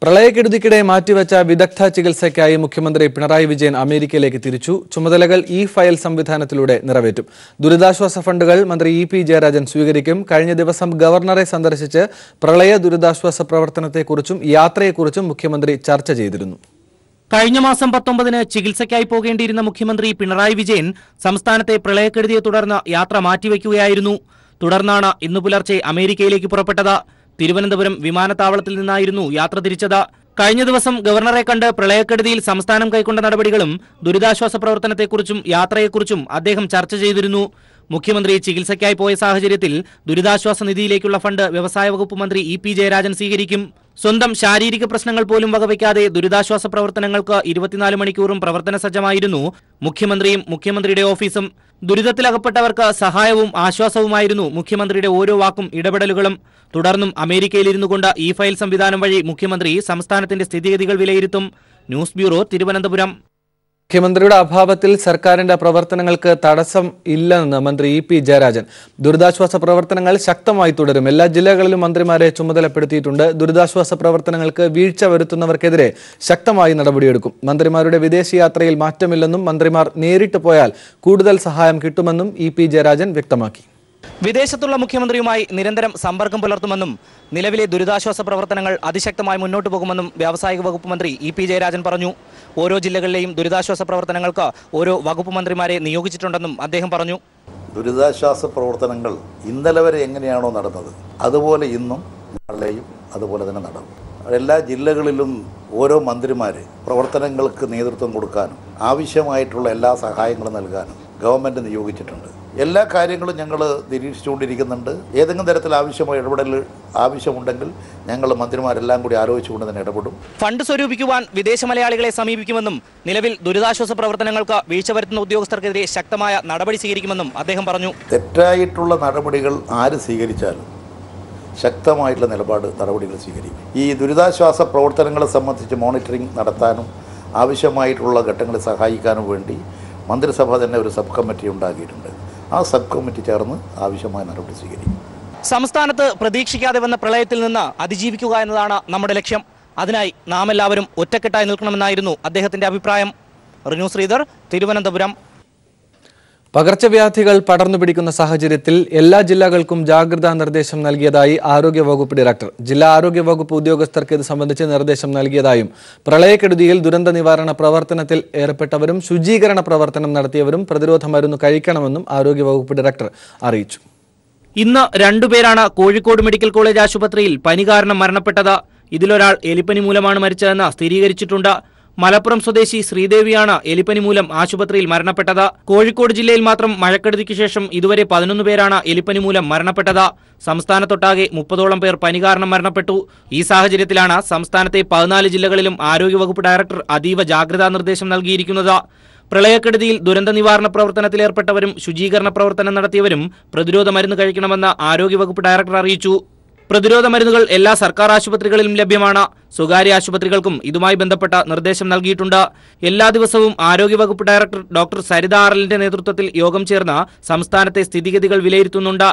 പ്രളയക്കെടുതിക്കിടെ മാറ്റിവെച്ച വിദഗ്ധ ചികിത്സയ്ക്കായി മുഖ്യമന്ത്രി പിണറായി വിജയൻ അമേരിക്കയിലേക്ക് തിരിച്ചു. ചുമതലകൾ ഫയൽ സംവിധാനത്തിലൂടെ നിറവേറ്റും. ദുരിതാശ്വാസ ഫണ്ടുകൾ മന്ത്രി പി ജയരാജൻ സ്വീകരിക്കും. കഴിഞ്ഞ ദിവസം ഗവർണറെ സന്ദർശിച്ച് പ്രളയ ദുരിതാശ്വാസ പ്രവർത്തനത്തെക്കുറിച്ചും യാത്രയെക്കുറിച്ചും മുഖ്യമന്ത്രി ചർച്ച ചെയ്തിരുന്നു. കഴിഞ്ഞ മാസം 19-ന് ചികിത്സയ്ക്കായി പോകേണ്ടിയിരുന്ന മുഖ്യമന്ത്രി പിണറായി വിജയൻ സംസ്ഥാനത്തെ പ്രളയക്കെടുതിയെ തുടർന്ന് യാത്ര മാറ്റിവെക്കുകയായിരുന്നു. തുടർന്നാണ് ഇന്ന് പുലർച്ചെ അമേരിക്കയിലേക്ക് പുറപ്പെട്ടത്. തിരുവനന്തപുരം വിമാനത്താവളത്തിൽ നിന്നായിരുന്നു യാത്ര തിരിച്ചത്. കഴിഞ്ഞ ദിവസം ഗവർണറെ കണ്ട് പ്രളയക്കെടുതിയിൽ സംസ്ഥാനം കൈക്കൊണ്ട നടപടികളും ദുരിതാശ്വാസ പ്രവർത്തനത്തെക്കുറിച്ചും യാത്രയെക്കുറിച്ചും അദ്ദേഹം ചർച്ച ചെയ്തിരുന്നു. മുഖ്യമന്ത്രി ചികിത്സയ്ക്കായി പോയ സാഹചര്യത്തിൽ ദുരിതാശ്വാസ നിധിയിലേക്കുള്ള ഫണ്ട് വ്യവസായ വകുപ്പ് മന്ത്രി പി ജയരാജൻ സ്വീകരിക്കും. സ്വന്തം ശാരീരിക പ്രശ്നങ്ങൾ പോലും വകവയ്ക്കാതെ ദുരിതാശ്വാസ പ്രവർത്തനങ്ങൾക്ക് 24 മണിക്കൂറും പ്രവർത്തന സജ്ജമായിരുന്നു മുഖ്യമന്ത്രിയും മുഖ്യമന്ത്രിയുടെ ഓഫീസും. ദുരിതത്തിലകപ്പെട്ടവർക്ക് സഹായവും ആശ്വാസവുമായിരുന്നു മുഖ്യമന്ത്രിയുടെ ഓരോ വാക്കും ഇടപെടലുകളും. തുടർന്നും അമേരിക്കയിലിരുന്നു കൊണ്ട് ഫയൽ സംവിധാനം വഴി മുഖ്യമന്ത്രി സംസ്ഥാനത്തിന്റെ സ്ഥിതിഗതികൾ വിലയിരുത്തും. News bureau, Thiruvananthapuram. മുഖ്യമന്ത്രിയുടെ അഭാവത്തിൽ സർക്കാരിന്റെ പ്രവർത്തനങ്ങൾക്ക് തടസ്സം ഇല്ലെന്ന് മന്ത്രി പി ജയരാജൻ. ദുരിതാശ്വാസ പ്രവർത്തനങ്ങൾ ശക്തമായി തുടരും. എല്ലാ ജില്ലകളിലും മന്ത്രിമാരെ ചുമതലപ്പെടുത്തിയിട്ടുണ്ട്. ദുരിതാശ്വാസ പ്രവർത്തനങ്ങൾക്ക് വീഴ്ച വരുത്തുന്നവർക്കെതിരെ ശക്തമായി നടപടിയെടുക്കും. മന്ത്രിമാരുടെ വിദേശയാത്രയിൽ മാറ്റമില്ലെന്നും മന്ത്രിമാർ നേരിട്ട് പോയാൽ കൂടുതൽ സഹായം കിട്ടുമെന്നും പി ജയരാജൻ വ്യക്തമാക്കി. വിദേശത്തുള്ള മുഖ്യമന്ത്രിയുമായി നിരന്തരം സമ്പർക്കം പുലർത്തുമെന്നും നിലവിലെ ദുരിതാശ്വാസ പ്രവർത്തനങ്ങൾ അതിശക്തമായി മുന്നോട്ടു പോകുമെന്നും വ്യാവസായിക വകുപ്പ് മന്ത്രി പി ജയരാജൻ പറഞ്ഞു. ഓരോ ജില്ലകളിലെയും ദുരിതാശ്വാസ പ്രവർത്തനങ്ങൾക്ക് ഓരോ വകുപ്പ് മന്ത്രിമാരെ നിയോഗിച്ചിട്ടുണ്ടെന്നും അദ്ദേഹം പറഞ്ഞു. ദുരിതാശ്വാസ പ്രവർത്തനങ്ങൾ ഇന്നലെ വരെ എങ്ങനെയാണോ നടന്നത് അതുപോലെ ഇന്നും നാളെയും അതുപോലെ തന്നെ നടക്കും. എല്ലാ ജില്ലകളിലും ഓരോ മന്ത്രിമാരെ പ്രവർത്തനങ്ങൾക്ക് നേതൃത്വം കൊടുക്കാനും ആവശ്യമായിട്ടുള്ള എല്ലാ സഹായങ്ങളും നൽകാനും ഗവൺമെൻറ് നിയോഗിച്ചിട്ടുണ്ട്. എല്ലാ കാര്യങ്ങളും ഞങ്ങൾ നിരീക്ഷിച്ചുകൊണ്ടിരിക്കുന്നുണ്ട്. ഏതെങ്കിലും തരത്തിൽ ആവശ്യമായ ഇടപെടൽ ആവശ്യമുണ്ടെങ്കിൽ ഞങ്ങൾ മന്ത്രിമാരെല്ലാം കൂടി ആലോചിച്ചുകൊണ്ട് തന്നെ ഇടപെടും. ഫണ്ട് സ്വരൂപിക്കുവാൻ വിദേശ മലയാളികളെ സമീപിക്കുമെന്നും നിലവിൽ ദുരിതാശ്വാസ പ്രവർത്തനങ്ങൾക്ക് വീഴ്ച വരുത്തുന്ന ഉദ്യോഗസ്ഥർക്കെതിരെ ശക്തമായ നടപടി സ്വീകരിക്കുമെന്നും അദ്ദേഹം പറഞ്ഞു. തെറ്റായിട്ടുള്ള നടപടികൾ ആര് സ്വീകരിച്ചാലും ശക്തമായിട്ടുള്ള നടപടികൾ സ്വീകരിക്കും. ഈ ദുരിതാശ്വാസ പ്രവർത്തനങ്ങളെ സംബന്ധിച്ച് മോണിറ്ററിംഗ് നടത്താനും ആവശ്യമായിട്ടുള്ള ഘട്ടങ്ങളെ സഹായിക്കാനും വേണ്ടി മന്ത്രിസഭ തന്നെ ഒരു സബ് കമ്മിറ്റി ഉണ്ടാക്കിയിട്ടുണ്ട്. ആ സബ് കമ്മിറ്റി ചേർന്ന് ആവശ്യമായ നടപടി സ്വീകരിക്കും. സംസ്ഥാനത്ത് പ്രതീക്ഷിക്കാതെ വന്ന പ്രളയത്തിൽ നിന്ന് അതിജീവിക്കുക എന്നതാണ് നമ്മുടെ ലക്ഷ്യം. അതിനായി നാം എല്ലാവരും ഒറ്റക്കെട്ടായി നിൽക്കണമെന്നായിരുന്നു അദ്ദേഹത്തിന്റെ അഭിപ്രായം. റിനു ശ്രീധർ, തിരുവനന്തപുരം. പകർച്ചവ്യാധികൾ പടർന്നു പിടിക്കുന്ന സാഹചര്യത്തിൽ എല്ലാ ജില്ലകൾക്കും ജാഗ്രതാ നിർദ്ദേശം നൽകിയതായി ആരോഗ്യവകുപ്പ് ഡയറക്ടർ. ജില്ലാ ആരോഗ്യവകുപ്പ് ഉദ്യോഗസ്ഥർക്ക് ഇത് സംബന്ധിച്ച് നിർദ്ദേശം നൽകിയതായും പ്രളയക്കെടുതിയിൽ ദുരന്ത നിവാരണ പ്രവർത്തനത്തിൽ ഏർപ്പെട്ടവരും ശുചീകരണ പ്രവർത്തനം നടത്തിയവരും പ്രതിരോധ മരുന്ന് കഴിക്കണമെന്നും ആരോഗ്യവകുപ്പ് ഡയറക്ടർ അറിയിച്ചു. ഇന്ന് 2 പേരാണ് കോഴിക്കോട് മെഡിക്കൽ കോളേജ് ആശുപത്രിയിൽ പനി കാരണം മരണപ്പെട്ടത്. ഇതിലൊരാൾ എലിപ്പനി മൂലമാണ് മരിച്ചതെന്ന് സ്ഥിരീകരിച്ചിട്ടുണ്ട്. മലപ്പുറം സ്വദേശി ശ്രീദേവിയാണ് എലിപ്പനി മൂലം ആശുപത്രിയിൽ മരണപ്പെട്ടത്. കോഴിക്കോട് ജില്ലയിൽ മാത്രം മഴക്കെടുതിക്ക് ശേഷം ഇതുവരെ 11 പേരാണ് എലിപ്പനി മൂലം മരണപ്പെട്ടത്. സംസ്ഥാനത്തൊട്ടാകെ 30ഓളം പേർ പനി കാരണം മരണപ്പെട്ടു. ഈ സാഹചര്യത്തിലാണ് സംസ്ഥാനത്തെ 14 ജില്ലകളിലും ആരോഗ്യവകുപ്പ് ഡയറക്ടർ അതീവ ജാഗ്രതാ നിർദ്ദേശം നൽകിയിരിക്കുന്നത്. പ്രളയക്കെടുതിയിൽ ദുരന്ത നിവാരണ പ്രവർത്തനത്തിലേർപ്പെട്ടവരും ശുചീകരണ പ്രവർത്തനം നടത്തിയവരും പ്രതിരോധ മരുന്ന് കഴിക്കണമെന്ന് ആരോഗ്യവകുപ്പ് ഡയറക്ടർ അറിയിച്ചു. പ്രതിരോധ മരുന്നുകൾ എല്ലാ സർക്കാർ ആശുപത്രികളിലും ലഭ്യമാണ്. സ്വകാര്യ ആശുപത്രികൾക്കും ഇതുമായി ബന്ധപ്പെട്ട നിർദ്ദേശം നൽകിയിട്ടുണ്ട്. എല്ലാ ദിവസവും ആരോഗ്യവകുപ്പ് ഡയറക്ടർ ഡോക്ടർ സരിത ആറലിന്റെ നേതൃത്വത്തിൽ യോഗം ചേർന്ന് സംസ്ഥാനത്തെ സ്ഥിതിഗതികൾ വിലയിരുത്തുന്നുണ്ട്.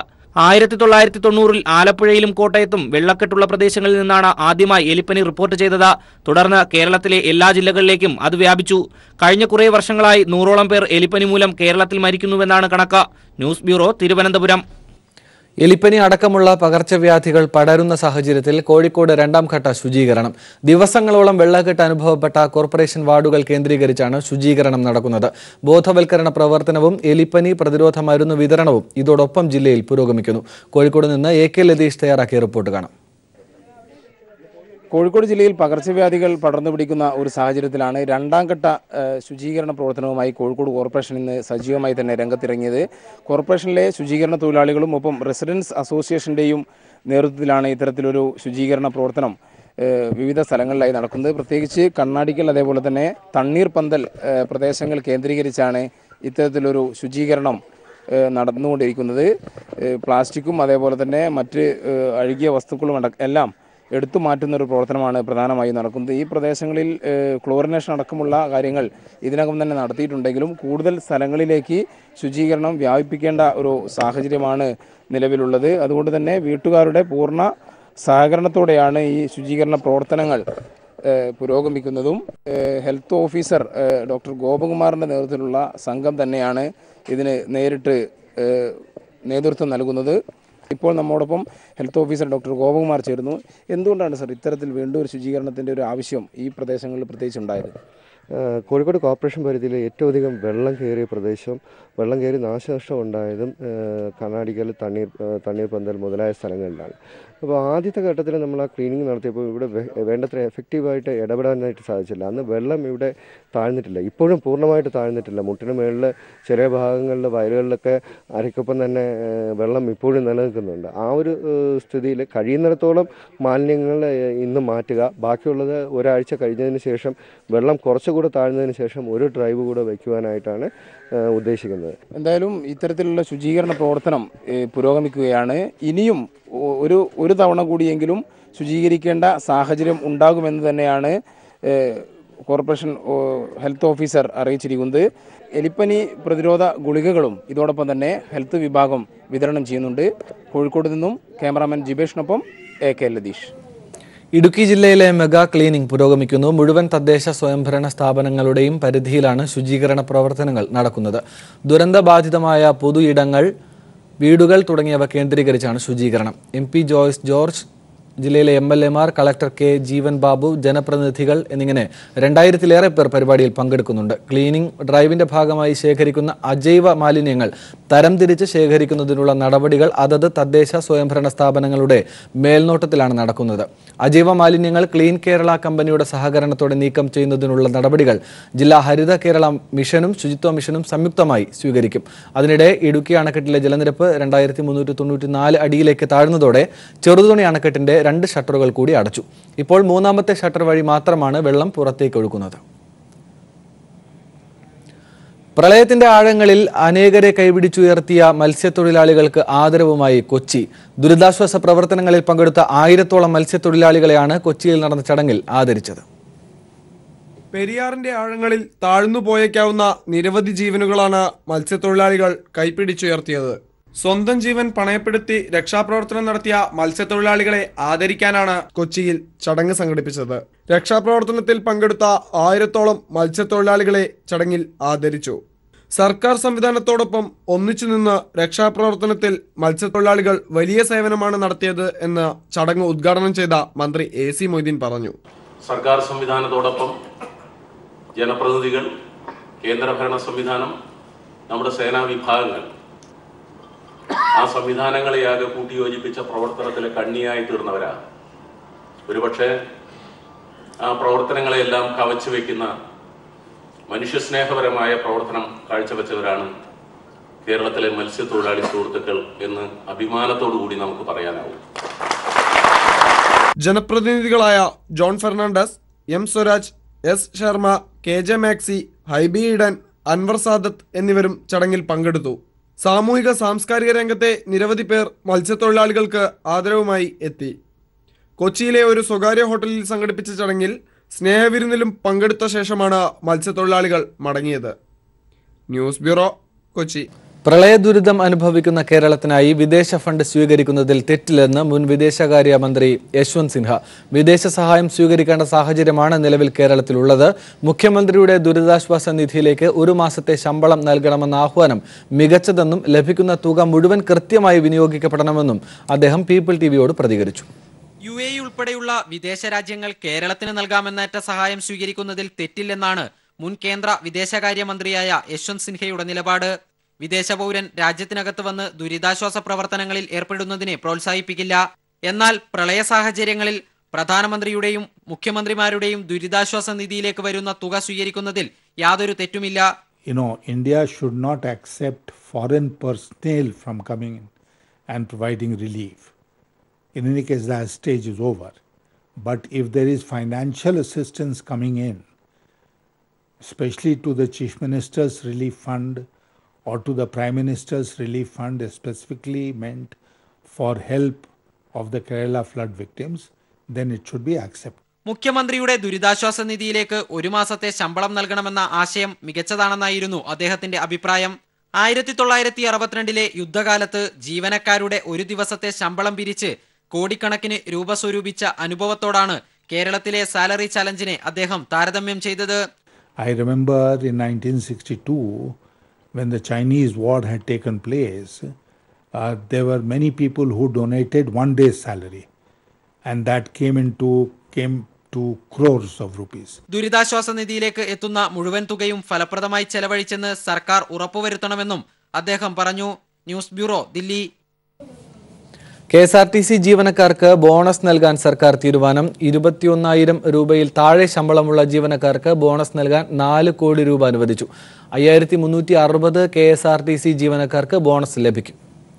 1990-ൽ ആലപ്പുഴയിലും കോട്ടയത്തും വെള്ളക്കെട്ടുള്ള പ്രദേശങ്ങളിൽ നിന്നാണ് ആദ്യമായി എലിപ്പനി റിപ്പോർട്ട് ചെയ്തത്. തുടർന്ന് കേരളത്തിലെ എല്ലാ ജില്ലകളിലേക്കും അത് വ്യാപിച്ചു. കഴിഞ്ഞ കുറേ വർഷങ്ങളായി 100ഓളം പേർ എലിപ്പനി മൂലം കേരളത്തിൽ മരിക്കുന്നുവെന്നാണ് കണക്ക്. News bureau, Thiruvananthapuram. എലിപ്പനി അടക്കമുള്ള പകർച്ചവ്യാധികൾ പടരുന്ന സാഹചര്യത്തിൽ കോഴിക്കോട് 2ാം ഘട്ട ശുചീകരണം. ദിവസങ്ങളോളം വെള്ളക്കെട്ട് അനുഭവപ്പെട്ട കോർപ്പറേഷൻ വാർഡുകൾ കേന്ദ്രീകരിച്ചാണ് ശുചീകരണം നടക്കുന്നത്. ബോധവൽക്കരണ പ്രവർത്തനവും എലിപ്പനി പ്രതിരോധ മരുന്ന് വിതരണവും ഇതോടൊപ്പം ജില്ലയിൽ പുരോഗമിക്കുന്നു. കോഴിക്കോട് നിന്ന് AK ലതീഷ് തയ്യാറാക്കിയ റിപ്പോർട്ട് കാണാം. കോഴിക്കോട് ജില്ലയിൽ പകർച്ചവ്യാധികൾ പടർന്നു പിടിക്കുന്ന ഒരു സാഹചര്യത്തിലാണ് 2ാം ഘട്ട ശുചീകരണ പ്രവർത്തനവുമായി കോഴിക്കോട് കോർപ്പറേഷൻ ഇന്ന് സജീവമായി തന്നെ രംഗത്തിറങ്ങിയത്. കോർപ്പറേഷനിലെ ശുചീകരണ തൊഴിലാളികളും ഒപ്പം റെസിഡൻസ് അസോസിയേഷൻ്റെയും നേതൃത്വത്തിലാണ് ഇത്തരത്തിലൊരു ശുചീകരണ പ്രവർത്തനം വിവിധ സ്ഥലങ്ങളിലായി നടക്കുന്നത്. പ്രത്യേകിച്ച് കണ്ണാടിക്കൽ അതേപോലെ തന്നെ തണ്ണീർപന്തൽ പ്രദേശങ്ങൾ കേന്ദ്രീകരിച്ചാണ് ഇത്തരത്തിലൊരു ശുചീകരണം നടന്നുകൊണ്ടിരിക്കുന്നത്. പ്ലാസ്റ്റിക്കും അതേപോലെ തന്നെ മറ്റ് അഴുകിയ വസ്തുക്കളും എല്ലാം എടുത്തു മാറ്റുന്ന ഒരു പ്രവർത്തനമാണ് പ്രധാനമായും നടക്കുന്നത്. ഈ പ്രദേശങ്ങളിൽ ക്ലോറിനേഷൻ അടക്കമുള്ള കാര്യങ്ങൾ ഇതിനകം തന്നെ നടത്തിയിട്ടുണ്ടെങ്കിലും കൂടുതൽ സ്ഥലങ്ങളിലേക്ക് ശുചീകരണം വ്യാപിപ്പിക്കേണ്ട ഒരു സാഹചര്യമാണ് നിലവിലുള്ളത്. അതുകൊണ്ട് തന്നെ വീട്ടുകാരുടെ പൂർണ്ണ സഹകരണത്തോടെയാണ് ഈ ശുചീകരണ പ്രവർത്തനങ്ങൾ പുരോഗമിക്കുന്നതും ഹെൽത്ത് ഓഫീസർ ഡോക്ടർ ഗോപകുമാറിൻ്റെ നേതൃത്വത്തിലുള്ള സംഘം തന്നെയാണ് ഇതിന് നേരിട്ട് നേതൃത്വം നൽകുന്നത്. ഇപ്പോൾ നമ്മോടൊപ്പം ഹെൽത്ത് ഓഫീസർ ഡോക്ടർ ഗോപകുമാർ ചേരുന്നു. എന്തുകൊണ്ടാണ് സർ ഇത്തരത്തിൽ വീണ്ടും ഒരു ശുചീകരണത്തിൻ്റെ ഒരു ആവശ്യം ഈ പ്രദേശങ്ങളിൽ പ്രത്യേകിച്ച് ഉണ്ടായത്? കോഴിക്കോട് കോർപ്പറേഷൻ പരിധിയിൽ ഏറ്റവും അധികം വെള്ളം കയറിയ പ്രദേശം, വെള്ളം കയറി നാശനഷ്ടം ഉണ്ടായതും കണ്ണാടിക്കൽ, തണ്ണീർപന്തൽ മുതലായ സ്ഥലങ്ങളിലാണ്. അപ്പോൾ ആദ്യത്തെ ഘട്ടത്തിൽ നമ്മൾ ആ ക്ലീനിങ് നടത്തിയപ്പോൾ ഇവിടെ വേണ്ടത്ര എഫക്റ്റീവായിട്ട് ഇടപെടാനായിട്ട് സാധിച്ചില്ല. അന്ന് വെള്ളം ഇവിടെ താഴ്ന്നിട്ടില്ല, ഇപ്പോഴും പൂർണ്ണമായിട്ട് താഴ്ന്നിട്ടില്ല. മുട്ടിന് മുകളിൽ ചെറിയ ഭാഗങ്ങളിൽ വയലുകളിലൊക്കെ അരയ്ക്കൊപ്പം തന്നെ വെള്ളം ഇപ്പോഴും നിലനിൽക്കുന്നുണ്ട്. ആ ഒരു സ്ഥിതിയിൽ കഴിയുന്നിടത്തോളം മാലിന്യങ്ങൾ ഇന്ന് മാറ്റുക, ബാക്കിയുള്ളത് ഒരാഴ്ച കഴിഞ്ഞതിന് ശേഷം വെള്ളം കുറച്ചുകൂടെ താഴ്ന്നതിന് ശേഷം ഒരു ഡ്രൈവ് കൂടെ വയ്ക്കുവാനായിട്ടാണ് ഉദ്ദേശിക്കുന്നത്. എന്തായാലും ഇത്തരത്തിലുള്ള ശുചീകരണ പ്രവർത്തനം പുരോഗമിക്കുകയാണ്. ഇനിയും ഒരു തവണ കൂടിയെങ്കിലും ശുചീകരിക്കേണ്ട സാഹചര്യം ഉണ്ടാകുമെന്ന് തന്നെയാണ് കോർപ്പറേഷൻ ഹെൽത്ത് ഓഫീസർ അറിയിച്ചിരിക്കുന്നത്. എലിപ്പനി പ്രതിരോധ ഗുളികകളും ഇതോടൊപ്പം തന്നെ ഹെൽത്ത് വിഭാഗം വിതരണം ചെയ്യുന്നുണ്ട്. കോഴിക്കോട് നിന്നും ക്യാമറാമാൻ ജിബേഷിനൊപ്പം AK ലതീഷ്. ഇടുക്കി ജില്ലയിലെ മെഗാ ക്ലീനിംഗ് പുരോഗമിക്കുന്നു. മുഴുവൻ തദ്ദേശ സ്വയംഭരണ സ്ഥാപനങ്ങളുടെയും പരിധിയിലാണ് ശുചീകരണ പ്രവർത്തനങ്ങൾ നടക്കുന്നത്. ദുരന്തബാധിതമായ പൊതു ഇടങ്ങൾ, വീടുകൾ തുടങ്ങിയവ കേന്ദ്രീകരിച്ചാണ് ശുചീകരണം. MP ജോയ്സ് ജോർജ്, ജില്ലയിലെ MLAമാർ, കളക്ടർ K ജീവൻ ബാബു, ജനപ്രതിനിധികൾ എന്നിങ്ങനെ 2000-ലേറെ പേർ പരിപാടിയിൽ പങ്കെടുക്കുന്നുണ്ട്. ക്ലീനിംഗ് ഡ്രൈവിന്റെ ഭാഗമായി ശേഖരിക്കുന്ന അജൈവ മാലിന്യങ്ങൾ തരംതിരിച്ച് ശേഖരിക്കുന്നതിനുള്ള നടപടികൾ അതത് തദ്ദേശ സ്വയംഭരണ സ്ഥാപനങ്ങളുടെ മേൽനോട്ടത്തിലാണ് നടക്കുന്നത്. അജൈവ മാലിന്യങ്ങൾ ക്ലീൻ കേരള കമ്പനിയുടെ സഹകരണത്തോടെ നീക്കം ചെയ്യുന്നതിനുള്ള നടപടികൾ ജില്ലാ ഹരിത കേരള മിഷനും ശുചിത്വ മിഷനും സംയുക്തമായി സ്വീകരിക്കും. അതിനിടെ ഇടുക്കി അണക്കെട്ടിലെ ജലനിരപ്പ് 2394 അടിയിലേക്ക് താഴ്ന്നതോടെ ചെറുതോണി അണക്കെട്ടിന്റെ 2 ഷട്ടറുകൾ കൂടി അടച്ചു. ഇപ്പോൾ 3ാമത്തെ ഷട്ടർ വഴി മാത്രമാണ് വെള്ളം പുറത്തേക്ക് ഒഴുകുന്നത്. പ്രളയത്തിന്റെ ആഴങ്ങളിൽ അനേകരെ കൈപിടിച്ചുയർത്തിയ മത്സ്യത്തൊഴിലാളികൾക്ക് ആദരവുമായി കൊച്ചി. ദുരിതാശ്വാസ പ്രവർത്തനങ്ങളിൽ പങ്കെടുത്ത 1000-ഓളം മത്സ്യത്തൊഴിലാളികളെയാണ് കൊച്ചിയിൽ നടന്ന ചടങ്ങിൽ ആദരിച്ചത്. പെരിയാറിന്റെ ആഴങ്ങളിൽ താഴ്ന്നുപോയേക്കാവുന്ന നിരവധി ജീവനുകളാണ് മത്സ്യത്തൊഴിലാളികൾ കൈപിടിച്ചുയർത്തിയത്. സ്വന്തം ജീവൻ പണയപ്പെടുത്തി രക്ഷാപ്രവർത്തനം നടത്തിയ മത്സ്യത്തൊഴിലാളികളെ ആദരിക്കാനാണ് കൊച്ചിയിൽ ചടങ്ങ് സംഘടിപ്പിച്ചത്. രക്ഷാപ്രവർത്തനത്തിൽ പങ്കെടുത്ത 1000-ഓളം മത്സ്യത്തൊഴിലാളികളെ ചടങ്ങിൽ ആദരിച്ചു. സർക്കാർ സംവിധാനത്തോടൊപ്പം ഒന്നിച്ചുനിന്ന് രക്ഷാപ്രവർത്തനത്തിൽ മത്സ്യത്തൊഴിലാളികൾ വലിയ സേവനമാണ് നടത്തിയത് എന്ന് ചടങ്ങ് ഉദ്ഘാടനം ചെയ്ത മന്ത്രി AC മൊയ്തീൻ പറഞ്ഞു. സർക്കാർ സംവിധാനത്തോടൊപ്പം ജനപ്രതിനിധികൾ, കേന്ദ്രഭരണ സംവിധാനം, നമ്മുടെ സേനാ വിഭാഗങ്ങൾ ആ സംവിധാനങ്ങളെയാകെ കൂട്ടിയോജിപ്പിച്ച പ്രവർത്തനത്തിലെ കണ്ണിയായി തീർന്നവരാണ്. ഒരുപക്ഷെ ആ പ്രവർത്തനങ്ങളെല്ലാം കവച്ചു വയ്ക്കുന്ന മനുഷ്യസ്നേഹപരമായ പ്രവർത്തനം കാഴ്ചവെച്ചവരാണ് കേരളത്തിലെ മത്സ്യത്തൊഴിലാളി സുഹൃത്തുക്കൾ എന്ന് അഭിമാനത്തോടുകൂടി നമുക്ക് പറയാനാവും. ജനപ്രതിനിധികളായ John Fernandez, M Swaraj, S Sharma, KJ Maxi, Hibi Eden, Anwar Sadath എന്നിവരും ചടങ്ങിൽ പങ്കെടുത്തു. സാമൂഹിക സാംസ്കാരിക രംഗത്തെ നിരവധി പേർ മത്സ്യത്തൊഴിലാളികൾക്ക് ആദരവുമായി എത്തി. കൊച്ചിയിലെ ഒരു സ്വകാര്യ ഹോട്ടലിൽ സംഘടിപ്പിച്ച ചടങ്ങിൽ സ്നേഹവിരുന്നിലും പങ്കെടുത്ത ശേഷമാണ് മത്സ്യത്തൊഴിലാളികൾ മടങ്ങിയത്. News bureau, Kochi. പ്രളയ ദുരിതം അനുഭവിക്കുന്ന കേരളത്തിനായി വിദേശ ഫണ്ട് സ്വീകരിക്കുന്നതിൽ തെറ്റില്ലെന്ന് മുൻ വിദേശകാര്യ മന്ത്രി യശ്വന്ത് സിൻഹ. വിദേശ സഹായം സ്വീകരിക്കേണ്ട സാഹചര്യമാണ് നിലവിൽ കേരളത്തിലുള്ളത്. മുഖ്യമന്ത്രിയുടെ ദുരിതാശ്വാസ നിധിയിലേക്ക് 1 മാസത്തെ ശമ്പളം നൽകണമെന്ന ആഹ്വാനം മികച്ചതെന്നും ലഭിക്കുന്ന തുക മുഴുവൻ കൃത്യമായി വിനിയോഗിക്കപ്പെടണമെന്നും അദ്ദേഹം പീപ്പിൾ ടിവിയോട് പ്രതികരിച്ചു. UAE ഉൾപ്പെടെയുള്ള വിദേശ രാജ്യങ്ങൾ കേരളത്തിന് നൽകാമെന്നേറ്റ സഹായം സ്വീകരിക്കുന്നതിൽ തെറ്റില്ലെന്നാണ് മുൻ കേന്ദ്ര വിദേശകാര്യമന്ത്രിയായ യശ്വന്ത് സിൻഹയുടെ നിലപാട്. വിദേശ പൗരൻ രാജ്യത്തിനകത്ത് വന്ന് ദുരിതാശ്വാസ പ്രവർത്തനങ്ങളിൽ ഏർപ്പെടുന്നതിനെ പ്രോത്സാഹിപ്പിക്കില്ല. എന്നാൽ പ്രളയ സാഹചര്യങ്ങളിൽ പ്രധാനമന്ത്രിയുടെയും മുഖ്യമന്ത്രിമാരുടെയും ദുരിതാശ്വാസ നിധിയിലേക്ക് വരുന്ന തുക സ്വീകരിക്കുന്നതിൽ യാതൊരു തെറ്റുമില്ല. India should not accept foreign personnel from coming in and providing relief. In any case, that stage is over. But if there is financial assistance coming in, especially to the Chief Minister's Relief Fund or to the Prime Minister's Relief Fund specifically meant for help of the Kerala flood victims, then it should be accepted. മുഖ്യമന്ത്രിയുടെ ദുരിതാശ്വാസ നിധിയിലേക്ക് 1 മാസത്തെ ശമ്പളം നൽകണമെന്ന ആശയം മികച്ചതാണെന്നായിരുന്നു അദ്ദേഹത്തിന്റെ അഭിപ്രായം. 1962 യുദ്ധകാലത്ത് ജീവനക്കാരുടെ 1 ദിവസത്തെ ശമ്പളം പിരിച്ച് കോടിക്കണക്കിന് രൂപ സ്വരൂപിച്ച അനുഭവത്തോടാണ് കേരളത്തിലെ സാലറി ചലഞ്ചിനെ അദ്ദേഹം താരതമ്യം ചെയ്തത്. I remember in 1962 when the Chinese war had taken place, there were many people who donated one day's salary, and that came to crores of rupees. ദുരിതാശ്വാസ നിധിയിലേക്ക് എത്തുന്ന മുഴുവൻ തുകയും ഫലപ്രദമായി ചെലവഴിച്ചെന്ന് സർക്കാർ ഉറപ്പുവരുത്തണമെന്നും അദ്ദേഹം പറഞ്ഞു. News bureau, Delhi. KSRTC ജീവനക്കാർക്ക് ബോണസ് നൽകാൻ സർക്കാർ തീരുമാനം. 21,000 രൂപയിൽ താഴെ ശമ്പളമുള്ള ജീവനക്കാർക്ക് ബോണസ് നൽകാൻ 4 കോടി രൂപ അനുവദിച്ചു. 5,360 KSRTC ജീവനക്കാർക്ക് ബോണസ് ലഭിക്കും.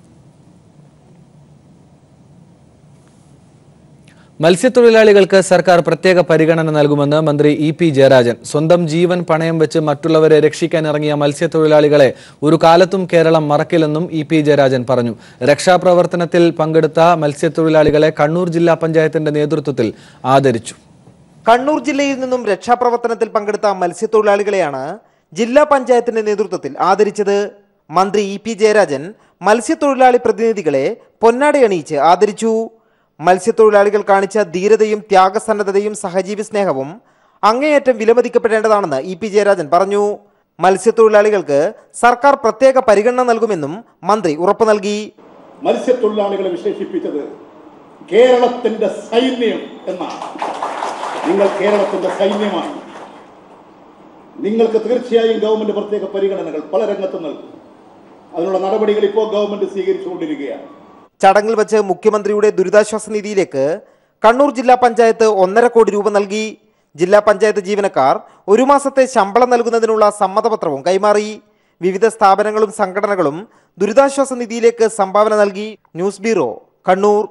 മത്സ്യത്തൊഴിലാളികൾക്ക് സർക്കാർ പ്രത്യേക പരിഗണന നൽകുമെന്ന് മന്ത്രി EP ജയരാജൻ. സ്വന്തം ജീവൻ പണയം വെച്ച് മറ്റുള്ളവരെ രക്ഷിക്കാനിറങ്ങിയ മത്സ്യത്തൊഴിലാളികളെ ഒരു കാലത്തും കേരളം മറക്കില്ലെന്നും EP ജയരാജൻ പറഞ്ഞു. രക്ഷാപ്രവർത്തനത്തിൽ പങ്കെടുത്ത മത്സ്യത്തൊഴിലാളികളെ കണ്ണൂർ ജില്ലാ പഞ്ചായത്തിന്റെ നേതൃത്വത്തിൽ ആദരിച്ചു. കണ്ണൂർ ജില്ലയിൽ നിന്നും രക്ഷാപ്രവർത്തനത്തിൽ പങ്കെടുത്ത മത്സ്യത്തൊഴിലാളികളെയാണ് ജില്ലാ പഞ്ചായത്തിന്റെ നേതൃത്വത്തിൽ ആദരിച്ചത്. മന്ത്രി EP ജയരാജൻ മത്സ്യത്തൊഴിലാളി പ്രതിനിധികളെ പൊന്നാടയണിയിച്ച് ആദരിച്ചു. മത്സ്യത്തൊഴിലാളികൾ കാണിച്ച ധീരതയും ത്യാഗസന്നദ്ധതയും സഹജീവി സ്നേഹവും അങ്ങേയറ്റം വിലമതിക്കപ്പെടേണ്ടതാണെന്ന് EP ജയരാജൻ പറഞ്ഞു. മത്സ്യത്തൊഴിലാളികൾക്ക് സർക്കാർ പ്രത്യേക പരിഗണന നൽകുമെന്നും മന്ത്രി ഉറപ്പു നൽകി. മത്സ്യത്തൊഴിലാളികളെ വിശേഷിപ്പിച്ചത് കേരളത്തിന്റെ സൈന്യം എന്നാണ്. നിങ്ങൾ കേരളത്തിന്റെ സൈന്യമാണ്. നിങ്ങൾക്ക് തീർച്ചയായും ഗവൺമെന്റ് പ്രത്യേക പരിഗണനകൾ പല രംഗത്തും നൽകും. അതിനുള്ള നടപടികൾ ഇപ്പോൾ ഗവൺമെന്റ് സ്വീകരിച്ചുകൊണ്ടിരിക്കുകയാണ്. ചടങ്ങിൽ വെച്ച് മുഖ്യമന്ത്രിയുടെ ദുരിതാശ്വാസ നിധിയിലേക്ക് കണ്ണൂർ ജില്ലാ പഞ്ചായത്ത് 1.5 കോടി രൂപ നൽകി. ജില്ലാ പഞ്ചായത്ത് ജീവനക്കാർ 1 മാസത്തെ ശമ്പളം നൽകുന്നതിനുള്ള സമ്മതപത്രവും കൈമാറി. വിവിധ സ്ഥാപനങ്ങളും സംഘടനകളും ദുരിതാശ്വാസ നിധിയിലേക്ക് സംഭാവന നൽകി. News bureau, Kannur.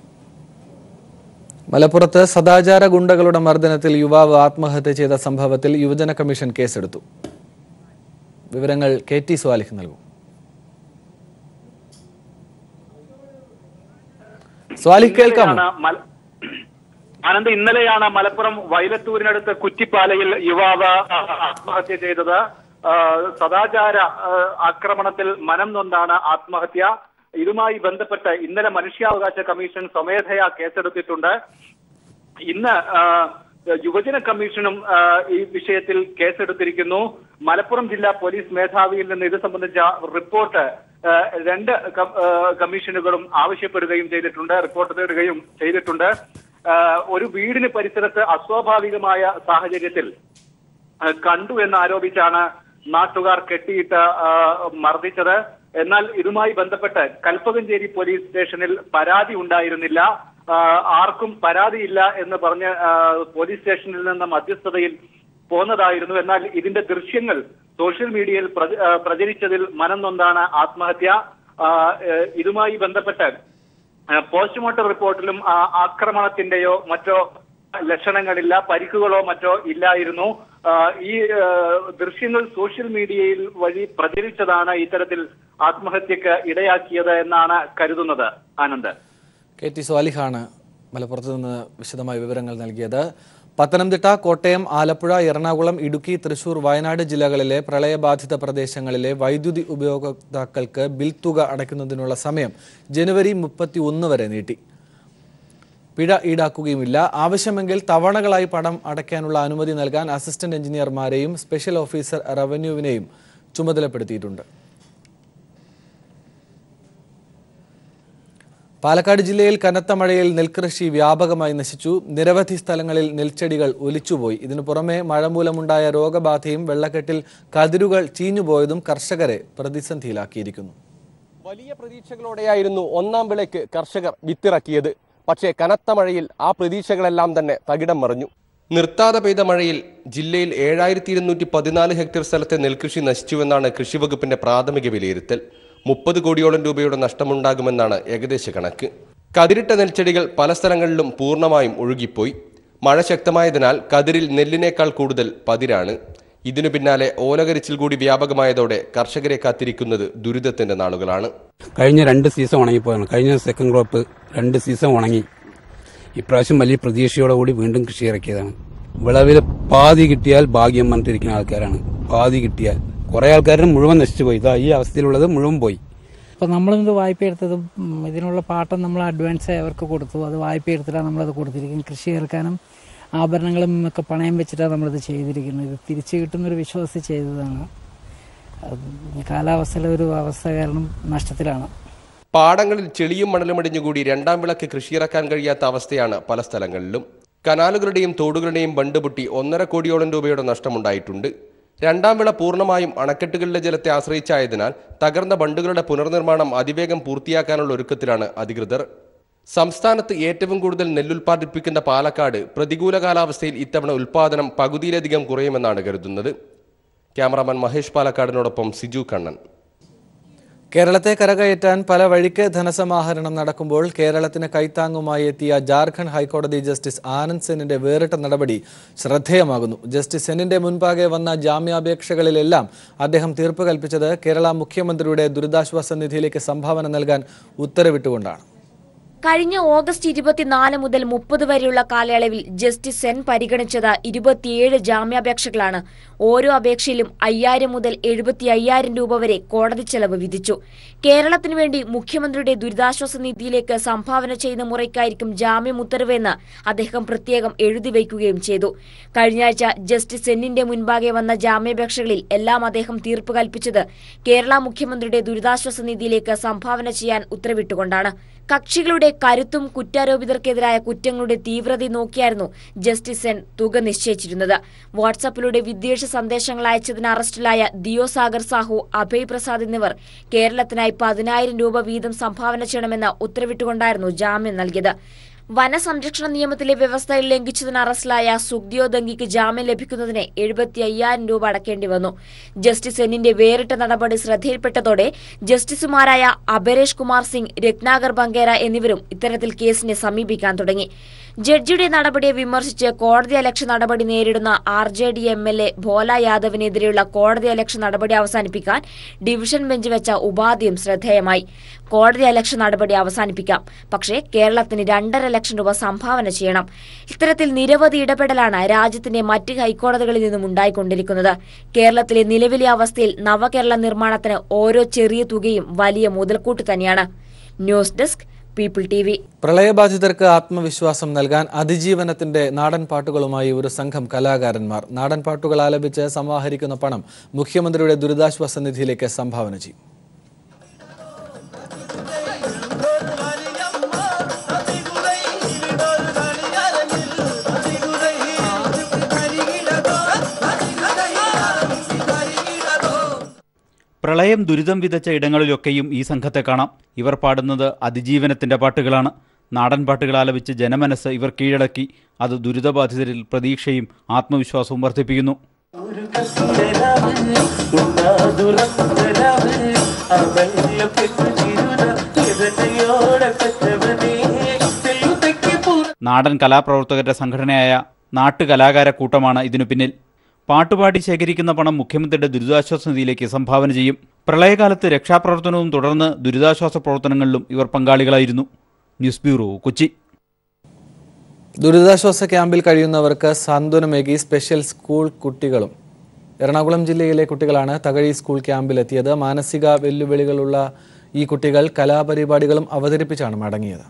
മലപ്പുറത്ത് സദാചാര ഗുണ്ടകളുടെ മർദ്ദനത്തിൽ യുവാവ് ആത്മഹത്യ ചെയ്ത സംഭവത്തിൽ യുവജന കമ്മീഷൻ കേസെടുത്തു. വിവരങ്ങൾ KT സ്വാലിഹ് നൽകും. ആനന്ദ്, ഇന്നലെയാണ് മലപ്പുറം വൈലത്തൂരിനടുത്ത് കുറ്റിപ്പാലയിൽ യുവാവ് ആത്മഹത്യ ചെയ്തത്. സദാചാര ആക്രമണത്തിൽ മനം നൊന്താണ് ആത്മഹത്യ. ഇതുമായി ബന്ധപ്പെട്ട് ഇന്നലെ മനുഷ്യാവകാശ കമ്മീഷൻ സ്വമേധയാ കേസെടുത്തിട്ടുണ്ട്. ഇന്ന് യുവജന കമ്മീഷനും ഈ വിഷയത്തിൽ കേസെടുത്തിരിക്കുന്നു. മലപ്പുറം ജില്ലാ പോലീസ് മേധാവിയിൽ നിന്ന് ഇത് സംബന്ധിച്ച റിപ്പോർട്ട് 2 കമ്മീഷനുകളും ആവശ്യപ്പെടുകയും ചെയ്തിട്ടുണ്ട്, റിപ്പോർട്ട് തേടുകയും ചെയ്തിട്ടുണ്ട്. ഒരു വീടിന് പരിസരത്ത് അസ്വാഭാവികമായ സാഹചര്യത്തിൽ കണ്ടു എന്നാരോപിച്ചാണ് നാട്ടുകാർ കെട്ടിയിട്ട് മർദ്ദിച്ചത്. എന്നാൽ ഇതുമായി ബന്ധപ്പെട്ട് കൽപ്പകഞ്ചേരി പോലീസ് സ്റ്റേഷനിൽ പരാതി ഉണ്ടായിരുന്നില്ല. ആർക്കും പരാതിയില്ല എന്ന് പറഞ്ഞ് പോലീസ് സ്റ്റേഷനിൽ നിന്ന് മധ്യസ്ഥതയിൽ പോന്നതായിരുന്നു. എന്നാൽ ഇതിന്റെ ദൃശ്യങ്ങൾ സോഷ്യൽ മീഡിയയിൽ പ്രചരിച്ചതിൽ മനം നൊന്താണ് ആത്മഹത്യ. ഇതുമായി ബന്ധപ്പെട്ട് പോസ്റ്റ്മോർട്ടം റിപ്പോർട്ടിലും ആക്രമണത്തിന്റെയോ മറ്റോ ലക്ഷണങ്ങളില്ല, പരിക്കുകളോ മറ്റോ ഇല്ലായിരുന്നു. ഈ ദൃശ്യങ്ങൾ സോഷ്യൽ മീഡിയയിൽ വഴി പ്രചരിച്ചതാണ് ഇത്തരത്തിൽ ആത്മഹത്യക്ക് ഇടയാക്കിയത് എന്നാണ് കരുതുന്നത്. ആനന്ദ്, KT സ്വാലിഹാണ് മലപ്പുറത്ത് നിന്ന് വിശദമായ വിവരങ്ങൾ നൽകിയത്. പത്തനംതിട്ട, കോട്ടയം, ആലപ്പുഴ, എറണാകുളം, ഇടുക്കി, തൃശൂർ, വയനാട് ജില്ലകളിലെ പ്രളയബാധിത പ്രദേശങ്ങളിലെ വൈദ്യുതി ഉപഭോക്താക്കൾക്ക് ബിൽ തുക അടയ്ക്കുന്നതിനുള്ള സമയം ജനുവരി 31 വരെ നീട്ടി. പിഴ ഈടാക്കുകയുമില്ല. ആവശ്യമെങ്കിൽ തവണകളായി പണം അടയ്ക്കാനുള്ള അനുമതി നൽകാൻ അസിസ്റ്റന്റ് എഞ്ചിനീയർമാരെയും സ്പെഷ്യൽ ഓഫീസർ റവന്യൂവിനെയും ചുമതലപ്പെടുത്തിയിട്ടുണ്ട്. പാലക്കാട് ജില്ലയിൽ കനത്ത മഴയിൽ നെൽകൃഷി വ്യാപകമായി നശിച്ചു. നിരവധി സ്ഥലങ്ങളിൽ നെൽച്ചെടികൾ ഒലിച്ചുപോയി. ഇതിനു പുറമെ മഴ മൂലമുണ്ടായ രോഗബാധയും വെള്ളക്കെട്ടിൽ കതിരുകൾ ചീഞ്ഞുപോയതും കർഷകരെ പ്രതിസന്ധിയിലാക്കിയിരിക്കുന്നു. വലിയ പ്രതീക്ഷകളോടെയായിരുന്നു 1ാം വിളയ്ക്ക് കർഷകർ വിത്തിറക്കിയത്. പക്ഷേ കനത്ത മഴയിൽ ആ പ്രതീക്ഷകളെല്ലാം തന്നെ തകിടം മറിഞ്ഞു. നിർത്താതെ പെയ്ത മഴയിൽ ജില്ലയിൽ 7214 ഹെക്ടർ സ്ഥലത്തെ നെൽകൃഷി നശിച്ചുവെന്നാണ് കൃഷിവകുപ്പിന്റെ പ്രാഥമിക വിലയിരുത്തൽ. 30 കോടിയോളം രൂപയുടെ നഷ്ടമുണ്ടാകുമെന്നാണ് ഏകദേശ കണക്ക്. കതിരിട്ട നെൽച്ചെടികൾ പല സ്ഥലങ്ങളിലും പൂർണ്ണമായും ഒഴുകിപ്പോയി. മഴ ശക്തമായതിനാൽ കതിരിൽ നെല്ലിനേക്കാൾ കൂടുതൽ പതിരാണ്. ഇതിനു പിന്നാലെ ഓലകരിച്ചിൽ കൂടി വ്യാപകമായതോടെ കർഷകരെ കാത്തിരിക്കുന്നത് ദുരിതത്തിന്റെ നാളുകളാണ്. കഴിഞ്ഞ 2 സീസൺ ഉണങ്ങിപ്പോയാണ്. കഴിഞ്ഞ സെക്കൻഡ് ക്രോപ്പ് 2 സീസൺ ഉണങ്ങി. ഇപ്രാവശ്യം വലിയ പ്രതീക്ഷയോടുകൂടി വീണ്ടും കൃഷി ഇറക്കിയതാണ്. വിളവിൽ പാതി കിട്ടിയാൽ ഭാഗ്യം പറഞ്ഞിരിക്കുന്ന ആൾക്കാരാണ്. പാതി കിട്ടിയാൽ കുറേ ആൾക്കാരുടെ മുഴുവൻ നശിച്ചു പോയി. ഇതാ ഈ അവസ്ഥയിലുള്ളത് മുഴുവൻ പോയി. അപ്പോൾ നമ്മളിത് വായ്പ എടുത്തതും ഇതിനുള്ള പാട്ടം നമ്മൾ അഡ്വാൻസ് അവർക്ക് കൊടുത്തു. അത് വായ്പ എടുത്തിട്ടാണ് നമ്മളത് കൊടുത്തിരിക്കുന്നത്. കൃഷി ഇറക്കാനും ആഭരണങ്ങളും ഒക്കെ പണയം വെച്ചിട്ടാണ് നമ്മളിത് ചെയ്തിരിക്കുന്നത്. ഇത് തിരിച്ചു കിട്ടുന്നൊരു വിശ്വാസത്തിൽ ചെയ്തതാണ്. കാലാവസ്ഥയിലെ ഒരു അവസ്ഥ കാരണം നഷ്ടത്തിലാണ്. പാടങ്ങളിൽ ചെളിയും മണലും അടിഞ്ഞുകൂടി രണ്ടാം വിളക്ക് കൃഷിയിറക്കാൻ കഴിയാത്ത അവസ്ഥയാണ് പല സ്ഥലങ്ങളിലും. കനാലുകളുടെയും തോടുകളുടെയും ബണ്ട് പൊട്ടി 1.5 കോടിയോളം രൂപയുടെ നഷ്ടമുണ്ടായിട്ടുണ്ട്. രണ്ടാം വിള പൂർണ്ണമായും അണക്കെട്ടുകളിലെ ജലത്തെ ആശ്രയിച്ചായതിനാൽ തകർന്ന ബണ്ടുകളുടെ പുനർനിർമ്മാണം അതിവേഗം പൂർത്തിയാക്കാനുള്ള ഒരുക്കത്തിലാണ് അധികൃതർ. സംസ്ഥാനത്ത് ഏറ്റവും കൂടുതൽ നെല്ലുൽപ്പാദിപ്പിക്കുന്ന പാലക്കാട് പ്രതികൂല കാലാവസ്ഥയിൽ ഇത്തവണ ഉൽപ്പാദനം പകുതിയിലധികം കുറയുമെന്നാണ് കരുതുന്നത്. ക്യാമറാമാൻ മഹേഷ് പാലക്കാടിനോടൊപ്പം സിജു കണ്ണൻ. കേരളത്തെ കരകയറ്റാൻ പല വഴിക്ക് ധനസമാഹരണം നടക്കുമ്പോൾ കേരളത്തിന് കൈത്താങ്ങുമായി എത്തിയ ജാർഖണ്ഡ് ഹൈക്കോടതി ജസ്റ്റിസ് ആനന്ദ് സെന്നിന്റെ വേറിട്ട നടപടി ശ്രദ്ധേയമാകുന്നു. ജസ്റ്റിസ് സെന്നിന്റെ മുൻപാകെ വന്ന ജാമ്യാപേക്ഷകളിലെല്ലാം അദ്ദേഹം തീർപ്പ് കൽപ്പിച്ചത് കേരള മുഖ്യമന്ത്രിയുടെ ദുരിതാശ്വാസ നിധിയിലേക്ക് സംഭാവന നൽകാൻ ഉത്തരവിട്ടുകൊണ്ടാണ്. കഴിഞ്ഞ ഓഗസ്റ്റ് 24 മുതൽ 30 വരെയുള്ള കാലയളവിൽ ജസ്റ്റിസ് സെൻ പരിഗണിച്ചത് 27 ജാമ്യാപേക്ഷകളാണ്. ഓരോ അപേക്ഷയിലും 5000 മുതൽ 75,000 രൂപ വരെ കോടതി ചെലവ് വിധിച്ചു. കേരളത്തിനു വേണ്ടി മുഖ്യമന്ത്രിയുടെ ദുരിതാശ്വാസ നിധിയിലേക്ക് സംഭാവന ചെയ്യുന്ന മുറയ്ക്കായിരിക്കും ജാമ്യം ഉത്തരവെന്ന് അദ്ദേഹം പ്രത്യേകം എഴുതി വയ്ക്കുകയും ചെയ്തു. കഴിഞ്ഞയാഴ്ച ജസ്റ്റിസ് സെന്നിന്റെ മുൻപാകെ വന്ന ജാമ്യാപേക്ഷകളിൽ എല്ലാം അദ്ദേഹം തീർപ്പ് കൽപ്പിച്ചത് കേരള മുഖ്യമന്ത്രിയുടെ ദുരിതാശ്വാസ നിധിയിലേക്ക് സംഭാവന ചെയ്യാൻ ഉത്തരവിട്ടുകൊണ്ടാണ്. കക്ഷികളുടെ കരുത്തും കുറ്റാരോപിതർക്കെതിരായ കുറ്റങ്ങളുടെ തീവ്രത നോക്കിയായിരുന്നു ജസ്റ്റിസ് സെൻ തുക നിശ്ചയിച്ചിരുന്നത്. വാട്സാപ്പിലൂടെ വിദ്വേഷ സന്ദേശങ്ങൾ അയച്ചതിന് അറസ്റ്റിലായ ദിയോ സാഗർ സാഹു, അഭയ് പ്രസാദ് എന്നിവർ കേരളത്തിനായി 10,000 രൂപ വീതം സംഭാവന ചെയ്യണമെന്ന് ഉത്തരവിട്ടുകൊണ്ടായിരുന്നു ജാമ്യം നൽകിയത്. വനസംരക്ഷണ നിയമത്തിലെ വ്യവസ്ഥകൾ ലംഘിച്ചതിന് അറസ്റ്റിലായ സുഖ്ദിയോ ദംഗിക്ക് ജാമ്യം ലഭിക്കുന്നതിന് 75,000 രൂപ അടക്കേണ്ടി വന്നു. ജസ്റ്റിസ് സെന്നിന്റെ വേറിട്ട നടപടി ശ്രദ്ധയിൽപ്പെട്ടതോടെ ജസ്റ്റിസുമാരായ അപരേഷ് കുമാർ സിംഗ്, രത്നാകർ ബംഗേര എന്നിവരും ഇത്തരത്തിൽ കേസിനെ സമീപിക്കാൻ തുടങ്ങി. ജഡ്ജിയുടെ നടപടിയെ വിമർശിച്ച് കോടതിയലക്ഷ്യ നടപടി നേരിടുന്ന RJD MLA ഭോല യാദവിനെതിരെയുള്ള കോടതിയലക്ഷ്യ നടപടി അവസാനിപ്പിക്കാൻ ഡിവിഷൻ ബെഞ്ച് വെച്ച ഉപാധിയും ശ്രദ്ധേയമായി. കോടതിയലക്ഷ്യ നടപടി അവസാനിപ്പിക്കാം, പക്ഷേ കേരളത്തിന് 2.5 ലക്ഷം രൂപ സംഭാവന ചെയ്യണം. ഇത്തരത്തിൽ നിരവധി ഇടപെടലാണ് രാജ്യത്തിന്റെ മറ്റ് ഹൈക്കോടതികളിൽ നിന്നും ഉണ്ടായിക്കൊണ്ടിരിക്കുന്നത്. കേരളത്തിലെ നിലവിലെ അവസ്ഥയിൽ നവകേരള നിർമ്മാണത്തിന് ഓരോ ചെറിയ തുകയും വലിയ മുതൽക്കൂട്ട് തന്നെയാണ്. News desk People TV. പ്രളയബാധിതർക്ക് ആത്മവിശ്വാസം നൽകാൻ അതിജീവനത്തിന്റെ നാടൻ പാട്ടുകളുമായി ഒരു സംഘം കലാകാരന്മാർ നാടൻ പാട്ടുകൾ ആലപിച്ച് സമാഹരിക്കുന്ന പണം മുഖ്യമന്ത്രിയുടെ ദുരിതാശ്വാസ നിധിയിലേക്ക് സംഭാവന ചെയ്യും. പ്രളയം ദുരിതം വിതച്ച ഇടങ്ങളിലൊക്കെയും ഈ സംഘത്തെ കാണാം. ഇവർ പാടുന്നത് അതിജീവനത്തിന്റെ പാട്ടുകളാണ്. നാടൻ പാട്ടുകൾ ആലപിച്ച് ജനമനസ്സ് ഇവർ കീഴടക്കി. അത് ദുരിതബാധിതരിൽ പ്രതീക്ഷയും ആത്മവിശ്വാസവും വർദ്ധിപ്പിക്കുന്നു. നാടൻ കലാപ്രവർത്തകരുടെ സംഘടനയായ നാട്ടുകലാകാര കൂട്ടമാണ് ഇതിനു പിന്നിൽ. പാട്ടുപാടി ശേഖരിക്കുന്ന പണം മുഖ്യമന്ത്രിയുടെ ദുരിതാശ്വാസ നിധിയിലേക്ക് സംഭാവന ചെയ്യും. പ്രളയകാലത്ത് രക്ഷാപ്രവർത്തനവും തുടർന്ന് ദുരിതാശ്വാസ പ്രവർത്തനങ്ങളിലും ഇവർ പങ്കാളികളായിരുന്നു. News bureau, Kochi. ദുരിതാശ്വാസ ക്യാമ്പിൽ കഴിയുന്നവർക്ക് സാന്ത്വനമേകി സ്പെഷ്യൽ സ്കൂൾ കുട്ടികളും. എറണാകുളം ജില്ലയിലെ കുട്ടികളാണ് തകഴി സ്കൂൾ ക്യാമ്പിലെത്തിയത്. മാനസിക വെല്ലുവിളികളുള്ള ഈ കുട്ടികൾ കലാപരിപാടികളും അവതരിപ്പിച്ചാണ് മടങ്ങിയത്.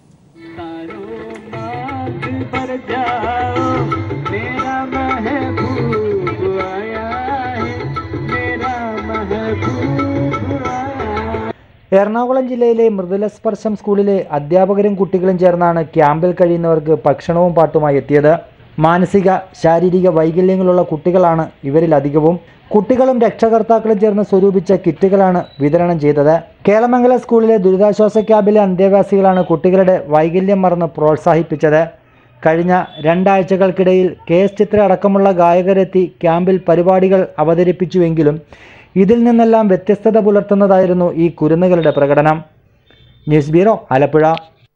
എറണാകുളം ജില്ലയിലെ മൃദുലസ്പർശം സ്കൂളിലെ അധ്യാപകരും കുട്ടികളും ചേർന്നാണ് ക്യാമ്പിൽ കഴിയുന്നവർക്ക് ഭക്ഷണവും പാട്ടുമായി എത്തിയത്. മാനസിക ശാരീരിക വൈകല്യങ്ങളുള്ള കുട്ടികളാണ് ഇവരിലധികവും. കുട്ടികളും രക്ഷകർത്താക്കളും ചേർന്ന് സ്വരൂപിച്ച കിറ്റുകളാണ് വിതരണം ചെയ്തത്. കേളമംഗലം സ്കൂളിലെ ദുരിതാശ്വാസ ക്യാമ്പിലെ അന്തേവാസികളാണ് കുട്ടികളുടെ വൈകല്യം മറന്ന് പ്രോത്സാഹിപ്പിച്ചത്. കഴിഞ്ഞ 2 ആഴ്ചകൾക്കിടയിൽ KS ചിത്ര അടക്കമുള്ള ഗായകരെത്തി ക്യാമ്പിൽ പരിപാടികൾ അവതരിപ്പിച്ചുവെങ്കിലും ഇതിൽ നിന്നെല്ലാം വ്യത്യസ്തത പുലർത്തുന്നതായിരുന്നു ഈ കുരുന്നുകളുടെ പ്രകടനം. News bureau, Alappuzha.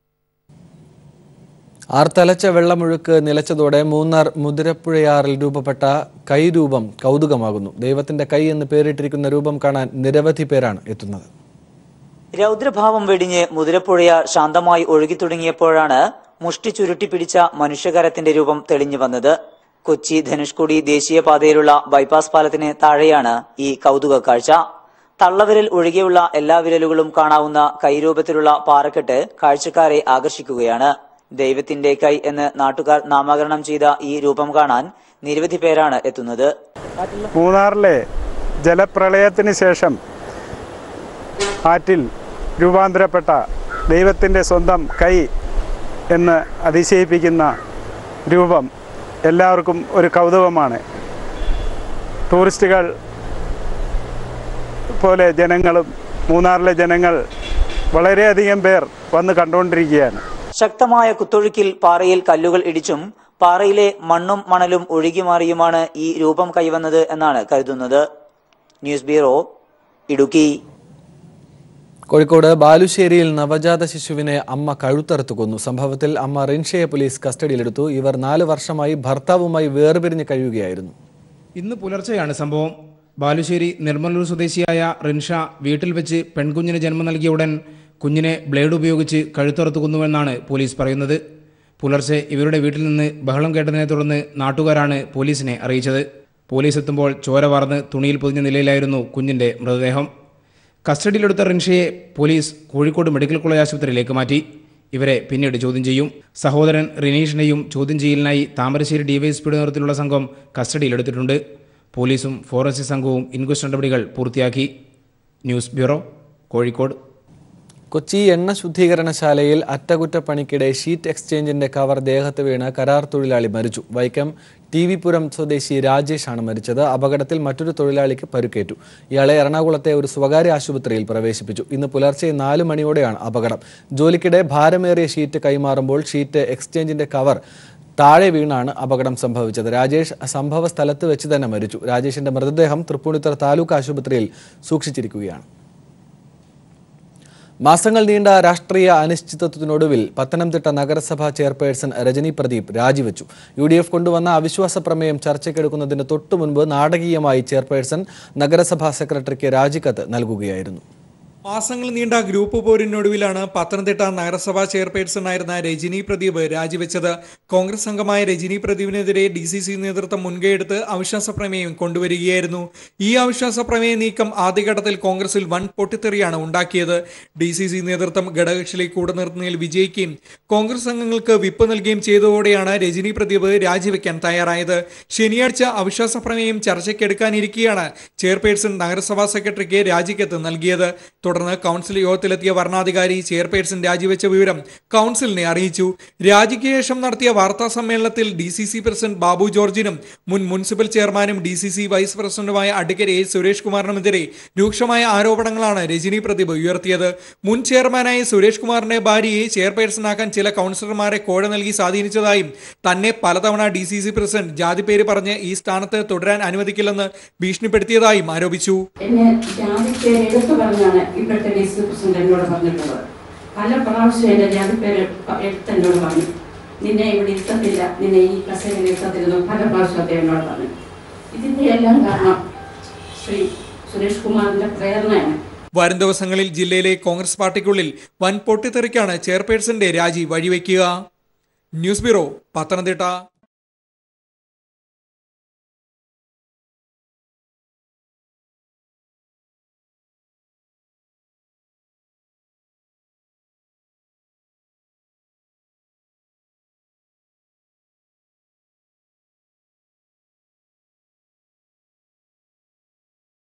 ആർത്തലച്ച വെള്ളമൊഴുക്ക് നിലച്ചതോടെ മൂന്നാർ മുതിരപ്പുഴയാറിൽ രൂപപ്പെട്ട കൈരൂപം കൗതുകമാകുന്നു. ദൈവത്തിന്റെ കൈ എന്ന് പേരിട്ടിരിക്കുന്ന രൂപം കാണാൻ നിരവധി പേരാണ് എത്തുന്നത്. രൗദ്രഭാവം വെടിഞ്ഞ് മുതിരപ്പുഴയാർ ശാന്തമായി ഒഴുകി തുടങ്ങിയപ്പോഴാണ് മുഷ്ടി ചുരുട്ടിപ്പിടിച്ച മനുഷ്യകരത്തിന്റെ രൂപം തെളിഞ്ഞു വന്നത്. കൊച്ചി ധനുഷ്കോടി ദേശീയപാതയിലുള്ള ബൈപ്പാസ് പാലത്തിന് താഴെയാണ് ഈ കൗതുക കാഴ്ച. തള്ളവിരൽ ഒഴികെയുള്ള എല്ലാ വിരലുകളും കാണാവുന്ന കൈരൂപത്തിലുള്ള പാറക്കെട്ട് കാഴ്ചക്കാരെ ആകർഷിക്കുകയാണ്. ദൈവത്തിന്റെ കൈ എന്ന് നാട്ടുകാർ നാമകരണം ചെയ്ത ഈ രൂപം കാണാൻ നിരവധി പേരാണ് എത്തുന്നത്. മൂന്നാറിലെ ജലപ്രളയത്തിന് ശേഷം ആറ്റിൽ രൂപാന്തരപ്പെട്ട ദൈവത്തിൻ്റെ സ്വന്തം കൈ എന്ന് അതിശയിപ്പിക്കുന്ന രൂപം എല്ലാവർക്കും ഒരു കൗതുകമാണ്. ടൂറിസ്റ്റുകൾ പോലെ ജനങ്ങളും മൂന്നാറിലെ ജനങ്ങൾ വളരെയധികം പേർ വന്ന് കണ്ടുകൊണ്ടിരിക്കുകയാണ്. ശക്തമായ കുത്തൊഴുക്കിൽ പാറയിൽ കല്ലുകൾ ഇടിച്ചും പാറയിലെ മണ്ണും മണലും ഒഴുകിമാറിയുമാണ് ഈ രൂപം കൈവന്നത് എന്നാണ് കരുതുന്നത്. News bureau, Idukki. കോഴിക്കോട് ബാലുശ്ശേരിയിൽ നവജാത ശിശുവിനെ അമ്മ കഴുത്തറുത്തു കൊന്നു. സംഭവത്തിൽ അമ്മ റിൻഷയെ പോലീസ് കസ്റ്റഡിയിലെടുത്തു. ഇവർ 4 വർഷമായി ഭർത്താവുമായി വേർപിരിഞ്ഞ് കഴിയുകയായിരുന്നു. ഇന്ന് പുലർച്ചെയാണ് സംഭവം. ബാലുശ്ശേരി നിർമ്മലൂർ സ്വദേശിയായ റിൻഷ വീട്ടിൽ വെച്ച് പെൺകുഞ്ഞിന് ജന്മം നൽകിയ ഉടൻ കുഞ്ഞിനെ ബ്ലേഡ് ഉപയോഗിച്ച് കഴുത്തറുത്തു കൊന്നുവെന്നാണ് പോലീസ് പറയുന്നത്. പുലർച്ചെ ഇവരുടെ വീട്ടിൽ നിന്ന് ബഹളം കേട്ടതിനെ തുടർന്ന് നാട്ടുകാരാണ് പോലീസിനെ അറിയിച്ചത്. പോലീസ് എത്തുമ്പോൾ ചോര വാർന്ന് തുണിയിൽ പൊതിഞ്ഞ നിലയിലായിരുന്നു കുഞ്ഞിന്റെ മൃതദേഹം. കസ്റ്റഡിയിലെടുത്ത റിൻഷയെ പോലീസ് കോഴിക്കോട് മെഡിക്കൽ കോളേജ് ആശുപത്രിയിലേക്ക് മാറ്റി. ഇവരെ പിന്നീട് ചോദ്യം ചെയ്യും. സഹോദരൻ റിനീഷിനെയും ചോദ്യം ചെയ്യലിനായി താമരശ്ശേരി ഡിവൈഎസ്പിയുടെ നേതൃത്വത്തിലുള്ള സംഘം കസ്റ്റഡിയിലെടുത്തിട്ടുണ്ട്. പോലീസും ഫോറൻസിക് സംഘവും ഇൻക്വസ്റ്റ് നടപടികൾ പൂർത്തിയാക്കി. News bureau, Kozhikode. കൊച്ചി എണ്ണ ശുദ്ധീകരണശാലയിൽ അറ്റകുറ്റപ്പണിക്കിടെ ഷീറ്റ് എക്സ്ചേഞ്ചിന്റെ കവർ ദേഹത്ത് വീണ് കരാർ തൊഴിലാളി മരിച്ചു. വൈക്കം ടി.വി.പുരം സ്വദേശി രാജേഷാണ് മരിച്ചത്. അപകടത്തിൽ മറ്റൊരു തൊഴിലാളിക്ക് പരുക്കേറ്റു. ഇയാളെ എറണാകുളത്തെ ഒരു സ്വകാര്യ ആശുപത്രിയിൽ പ്രവേശിപ്പിച്ചു. ഇന്ന് പുലർച്ചെ 4 മണിയോടെയാണ് അപകടം. ജോലിക്കിടെ ഭാരമേറിയ ഷീറ്റ് കൈമാറുമ്പോൾ ഷീറ്റ് എക്സ്ചേഞ്ചിന്റെ കവർ താഴെ വീണാണ് അപകടം സംഭവിച്ചത്. രാജേഷ് സംഭവ സ്ഥലത്ത് വെച്ച് തന്നെ മരിച്ചു. രാജേഷിന്റെ മൃതദേഹം തൃപ്പൂണിത്തുറ താലൂക്ക് ആശുപത്രിയിൽ സൂക്ഷിച്ചിരിക്കുകയാണ്. മാസങ്ങൾ നീണ്ട രാഷ്ട്രീയ അനിശ്ചിതത്വത്തിനൊടുവിൽ പത്തനംതിട്ട നഗരസഭാ ചെയർപേഴ്സൺ രജനി പ്രദീപ് രാജിവെച്ചു. UDF കൊണ്ടുവന്ന അവിശ്വാസ പ്രമേയം ചർച്ചയ്ക്കെടുക്കുന്നതിന് തൊട്ടുമുൻപ് നാടകീയമായി ചെയർപേഴ്സൺ നഗരസഭാ സെക്രട്ടറിക്ക് രാജിക്കത്ത് നൽകുകയായിരുന്നു. മാസങ്ങൾ നീണ്ട ഗ്രൂപ്പ് പോരിനൊടുവിലാണ് പത്തനംതിട്ട നഗരസഭാ ചെയർപേഴ്സണായിരുന്ന രജനി പ്രദീപ് രാജിവെച്ചത്. കോൺഗ്രസ് അംഗമായ രജനി പ്രദീപിനെതിരെ DCC നേതൃത്വം മുൻകൈയെടുത്ത് അവിശ്വാസ പ്രമേയം കൊണ്ടുവരികയായിരുന്നു. ഈ അവിശ്വാസ പ്രമേയ നീക്കം ആദ്യഘട്ടത്തിൽ കോൺഗ്രസിൽ വൻ പൊട്ടിത്തെറിയാണ് ഉണ്ടാക്കിയത്. DCC നേതൃത്വം ഘടകകക്ഷികളെ കൂടെ നിർത്തുന്നതിൽ വിജയിക്കുകയും കോൺഗ്രസ് അംഗങ്ങൾക്ക് വിപ്പ് നൽകുകയും ചെയ്തതോടെയാണ് രജനി പ്രദീപ് രാജിവെക്കാൻ തയ്യാറായത്. ശനിയാഴ്ച അവിശ്വാസ പ്രമേയം ചർച്ചയ്ക്കെടുക്കാനിരിക്കെയാണ് ചെയർപേഴ്സൺ നഗരസഭാ സെക്രട്ടറിക്ക് രാജിക്കത്ത് നൽകിയത്. തുടർന്ന് കൗൺസിൽ യോഗത്തിലെത്തിയ വരണാധികാരി ചെയർപേഴ്സൺ രാജിവെച്ച വിവരം കൗൺസിലിനെ അറിയിച്ചു. രാജിക്ക് ശേഷം നടത്തിയ വാർത്താ സമ്മേളനത്തിൽ DCC പ്രസിഡന്റ് ബാബു ജോർജിനും മുൻ മുനിസിപ്പൽ ചെയർമാനും DCC വൈസ് പ്രസിഡന്റുമായ അഡ്വക്കേറ്റ് A. സുരേഷ് കുമാറിനുമെതിരെ രൂക്ഷമായ ആരോപണങ്ങളാണ് രജനി പ്രദീപ് ഉയർത്തിയത്. മുൻ ചെയർമാനായ സുരേഷ് കുമാറിന്റെ ഭാര്യയെ ചെയർപേഴ്സണാക്കാൻ ചില കൗൺസിലർമാരെ കോഴ നൽകി സ്വാധീനിച്ചതായും തന്നെ പലതവണ DCC പ്രസിഡന്റ് ജാതിപ്പേര് പറഞ്ഞ് ഈ സ്ഥാനത്ത് തുടരാൻ അനുവദിക്കില്ലെന്ന് ഭീഷണിപ്പെടുത്തിയതായും ആരോപിച്ചു. ഇപ്പോഴത്തെ DCC പ്രസിഡന്റ് എന്നോട് പറഞ്ഞിട്ടുള്ളത് പല പ്രാവശ്യം എൻ്റെ ജാതിപ്പേര് എടുത്തെന്നോട് പറഞ്ഞു, നിന്നെ ഇവിടെ ഇരുത്തത്തില്ല, നിന്നെ ഈ കസേരയിൽ ഇരുത്തത്തില്ലെന്നും പല പ്രാവശ്യം അദ്ദേഹം എന്നോട് പറഞ്ഞു. ഇതിന്റെ എല്ലാം കാരണം ശ്രീ സുരേഷ് കുമാറിന്റെ പ്രേരണയാണ്. വരും ദിവസങ്ങളിൽ ജില്ലയിലെ കോൺഗ്രസ് പാർട്ടിക്കുള്ളിൽ വൻ പൊട്ടിത്തെറിക്കാണ് ചെയർപേഴ്സന്റെ രാജി വഴിവെക്കുക. News bureau, Pathanamthitta.